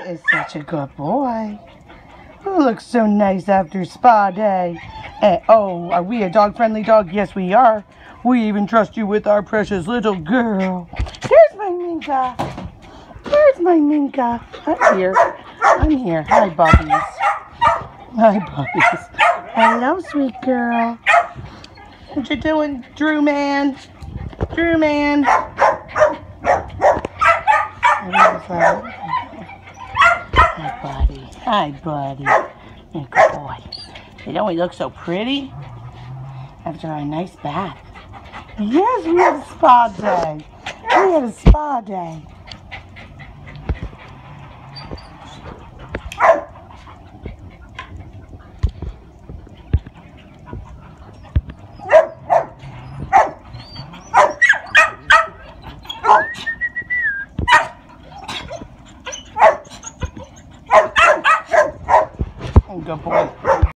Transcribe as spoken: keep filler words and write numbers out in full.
is such a good boy. You look so nice after spa day. And, oh, are we a dog-friendly dog? Yes, we are. We even trust you with our precious little girl. Here's my Minka. Here's my Minka. I'm here. I'm here. Hi, Bubbies. Hi, Bubbies. Hello, sweet girl. What you doing, Drew man? Drew man. Hi, buddy. Hi, buddy. You're a good boy. You know we look so pretty after our nice bath. Yes, we had a spa day. We had a spa day. Good boy.